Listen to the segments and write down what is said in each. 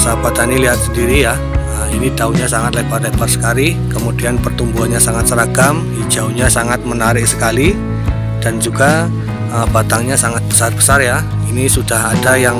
sahabat tani lihat sendiri ya. Nah, ini daunnya sangat lebar-lebar sekali, kemudian pertumbuhannya sangat seragam, hijaunya sangat menarik sekali, dan juga batangnya sangat besar-besar ya. Ini sudah ada yang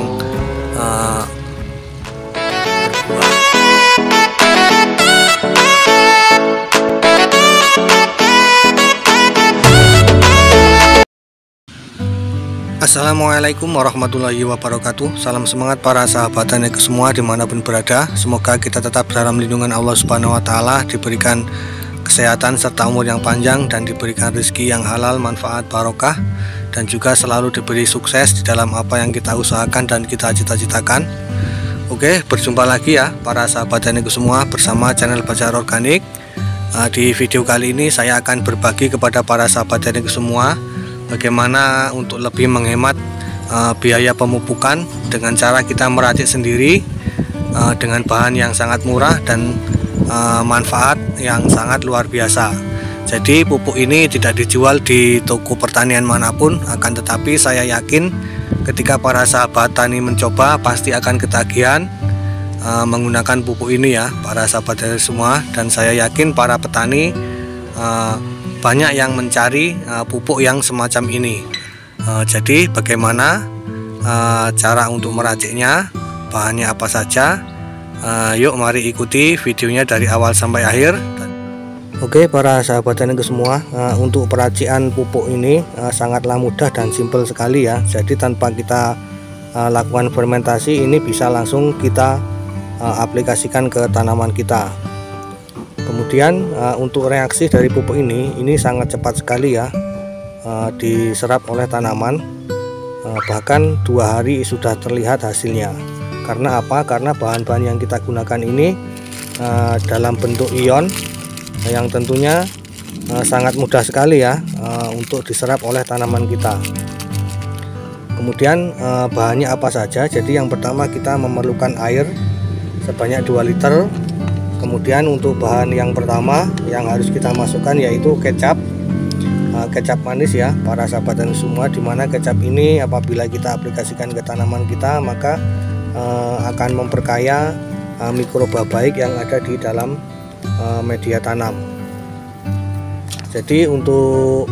Assalamualaikum warahmatullahi wabarakatuh. Salam semangat para sahabat tani semua dimanapun berada. Semoga kita tetap dalam lindungan Allah Subhanahu wa Ta'ala, diberikan kesehatan serta umur yang panjang, dan diberikan rezeki yang halal, manfaat, barokah, dan juga selalu diberi sukses di dalam apa yang kita usahakan dan kita cita-citakan. Oke, berjumpa lagi ya para sahabat tani semua bersama channel Bajar Organik. Di video kali ini saya akan berbagi kepada para sahabat tani semua bagaimana untuk lebih menghemat biaya pemupukan dengan cara kita meracik sendiri dengan bahan yang sangat murah dan manfaat yang sangat luar biasa. Jadi pupuk ini tidak dijual di toko pertanian manapun, akan tetapi saya yakin ketika para sahabat tani mencoba pasti akan ketagihan menggunakan pupuk ini ya para sahabat tani semua. Dan saya yakin para petani banyak yang mencari pupuk yang semacam ini. Jadi bagaimana cara untuk meraciknya, bahannya apa saja? Yuk mari ikuti videonya dari awal sampai akhir. Oke para sahabat tani semua, untuk peracikan pupuk ini sangatlah mudah dan simpel sekali ya. Jadi tanpa kita lakukan fermentasi, ini bisa langsung kita aplikasikan ke tanaman kita. Kemudian untuk reaksi dari pupuk ini sangat cepat sekali ya, diserap oleh tanaman, bahkan 2 hari sudah terlihat hasilnya. Karena apa? Karena bahan-bahan yang kita gunakan ini dalam bentuk ion yang tentunya sangat mudah sekali ya untuk diserap oleh tanaman kita. Kemudian bahannya apa saja? Jadi yang pertama kita memerlukan air sebanyak 2 liter. Kemudian untuk bahan yang pertama yang harus kita masukkan yaitu kecap, kecap manis ya para sahabat tani semua, dimana kecap ini apabila kita aplikasikan ke tanaman kita maka akan memperkaya mikroba baik yang ada di dalam media tanam. Jadi untuk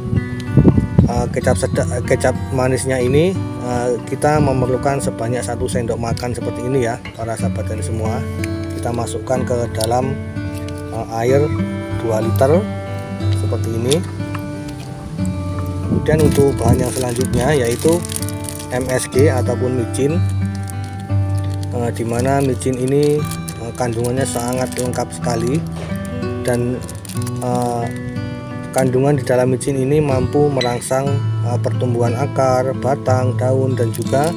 kecap manisnya ini kita memerlukan sebanyak 1 sendok makan seperti ini ya para sahabat tani semua. Kita masukkan ke dalam air 2 liter seperti ini. Kemudian untuk bahan yang selanjutnya yaitu MSG ataupun micin, dimana micin ini kandungannya sangat lengkap sekali, dan kandungan di dalam micin ini mampu merangsang pertumbuhan akar, batang, daun, dan juga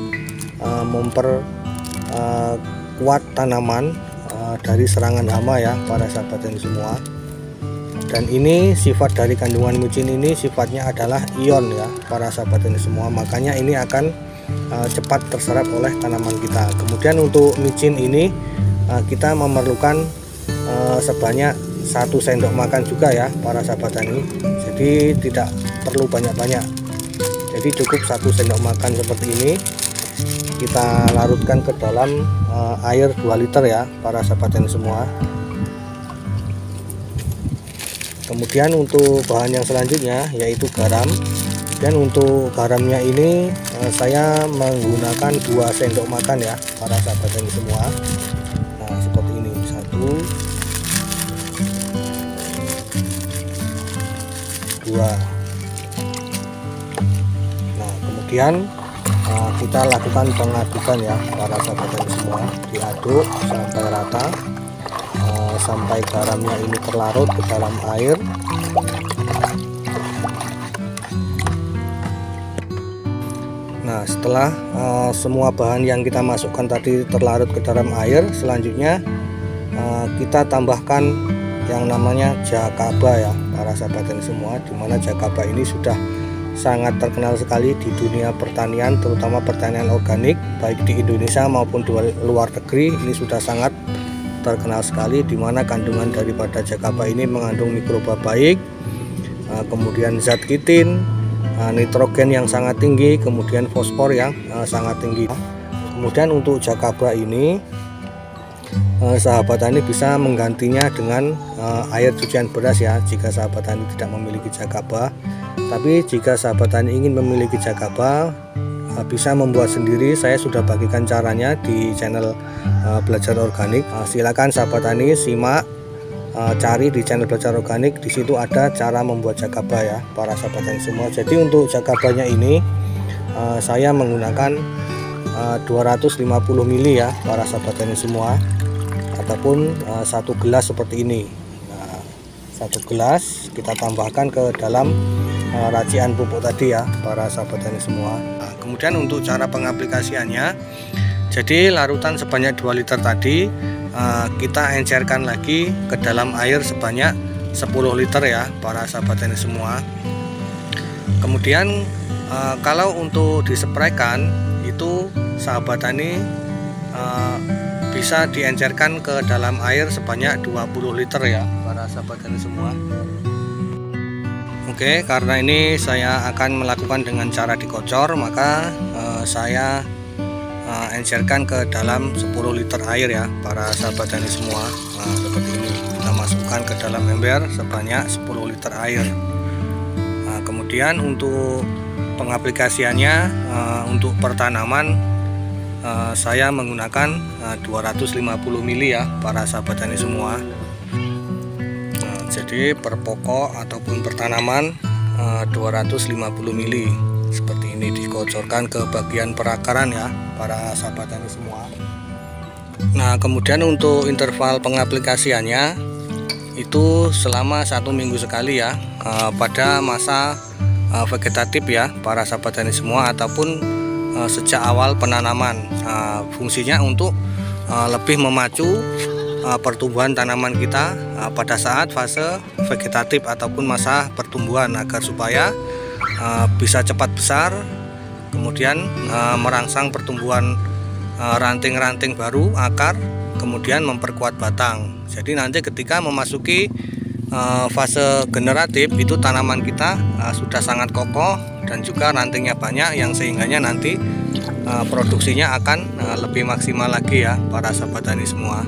memperkuat tanaman dari serangan hama ya para sahabat tani semua. Dan ini sifat dari kandungan micin ini sifatnya adalah ion ya para sahabat tani semua, makanya ini akan cepat terserap oleh tanaman kita. Kemudian untuk micin ini kita memerlukan sebanyak 1 sendok makan juga ya para sahabat tani. Jadi tidak perlu banyak-banyak, jadi cukup 1 sendok makan seperti ini. Kita larutkan ke dalam air 2 liter ya para sahabat tani semua. Kemudian untuk bahan yang selanjutnya yaitu garam. Dan untuk garamnya ini saya menggunakan 2 sendok makan ya para sahabat tani semua. Nah seperti ini, 1, 2. Nah kemudian kita lakukan pengadukan ya para sahabat tani semua, diaduk sampai rata, sampai garamnya ini terlarut ke dalam air. Nah setelah semua bahan yang kita masukkan tadi terlarut ke dalam air, selanjutnya kita tambahkan yang namanya jakaba ya para sahabat tani semua, dimana jakaba ini sudah sangat terkenal sekali di dunia pertanian, terutama pertanian organik baik di Indonesia maupun di luar negeri. Ini sudah sangat terkenal sekali, dimana kandungan daripada jakaba ini mengandung mikroba baik, kemudian zat kitin, nitrogen yang sangat tinggi, kemudian fosfor yang sangat tinggi. Kemudian untuk jakaba ini sahabat tani bisa menggantinya dengan air cucian beras ya, jika sahabat tani tidak memiliki jagaba. Tapi jika sahabat tani ingin memiliki jagaba, bisa membuat sendiri. Saya sudah bagikan caranya di channel Belajar Organik. Silakan sahabat tani simak, cari di channel Belajar Organik. Di situ ada cara membuat jagaba ya para sahabat tani semua. Jadi untuk jagabanya ini saya menggunakan 250 ml ya para sahabat tani semua, ataupun 1 gelas seperti ini. Nah, 1 gelas kita tambahkan ke dalam racian pupuk tadi ya para sahabat tani semua. Nah, kemudian untuk cara pengaplikasiannya, jadi larutan sebanyak 2 liter tadi kita encerkan lagi ke dalam air sebanyak 10 liter ya para sahabat tani semua. Kemudian kalau untuk dispraykan itu sahabat tani bisa diencerkan ke dalam air sebanyak 20 liter ya para sahabat tani semua. Oke, karena ini saya akan melakukan dengan cara dikocor, maka saya encerkan ke dalam 10 liter air ya para sahabat tani semua. Nah, seperti ini kita masukkan ke dalam ember sebanyak 10 liter air. Nah, kemudian untuk pengaplikasiannya, untuk pertanaman saya menggunakan 250 ml ya para sahabat tani semua. Jadi per pokok ataupun per tanaman 250 ml seperti ini, dikocorkan ke bagian perakaran ya para sahabat tani semua. Nah, kemudian untuk interval pengaplikasiannya itu selama 1 minggu sekali ya, pada masa vegetatif ya para sahabat tani semua, ataupun sejak awal penanaman. Fungsinya untuk lebih memacu pertumbuhan tanaman kita pada saat fase vegetatif ataupun masa pertumbuhan, agar supaya bisa cepat besar, kemudian merangsang pertumbuhan ranting-ranting baru, akar, kemudian memperkuat batang. Jadi nanti ketika memasuki fase generatif itu tanaman kita sudah sangat kokoh dan juga rantingnya banyak, yang sehingganya nanti produksinya akan lebih maksimal lagi ya para sahabat tani semua.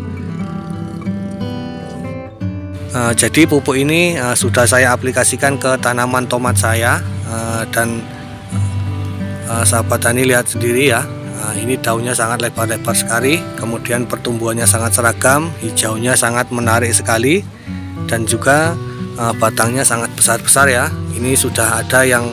Jadi pupuk ini sudah saya aplikasikan ke tanaman tomat saya, dan sahabat tani lihat sendiri ya, ini daunnya sangat lebar-lebar sekali, kemudian pertumbuhannya sangat seragam, hijaunya sangat menarik sekali, dan juga batangnya sangat besar-besar ya. Ini sudah ada yang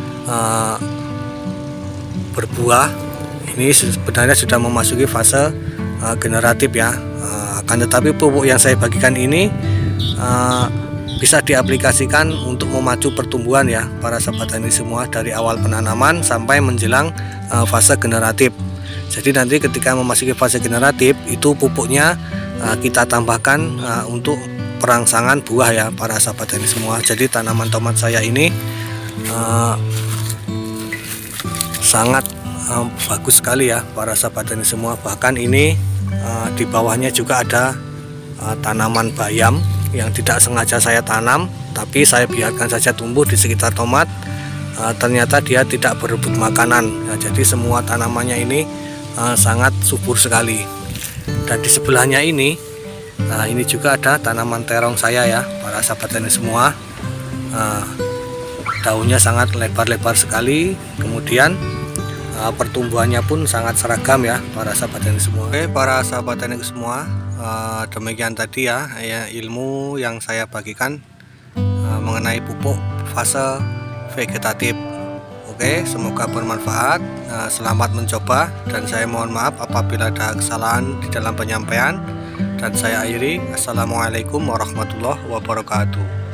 berbuah, ini sebenarnya sudah memasuki fase generatif ya. Akan tetapi pupuk yang saya bagikan ini bisa diaplikasikan untuk memacu pertumbuhan ya para sahabat tani semua, dari awal penanaman sampai menjelang fase generatif. Jadi nanti ketika memasuki fase generatif itu pupuknya kita tambahkan untuk perangsangan buah ya para sahabat tani semua. Jadi tanaman tomat saya ini sangat bagus sekali ya para sahabat tani semua. Bahkan ini di bawahnya juga ada tanaman bayam yang tidak sengaja saya tanam, tapi saya biarkan saja tumbuh di sekitar tomat. Ternyata dia tidak berebut makanan. Jadi semua tanamannya ini sangat subur sekali. Dan di sebelahnya ini juga ada tanaman terong saya ya para sahabat tani semua. Daunnya sangat lebar-lebar sekali, kemudian pertumbuhannya pun sangat seragam ya para sahabat tani semua. Oke para sahabat tani semua, demikian tadi ya ilmu yang saya bagikan mengenai pupuk fase vegetatif. Oke, semoga bermanfaat. Selamat mencoba, dan saya mohon maaf apabila ada kesalahan di dalam penyampaian. Dan saya akhiri, assalamualaikum warahmatullahi wabarakatuh.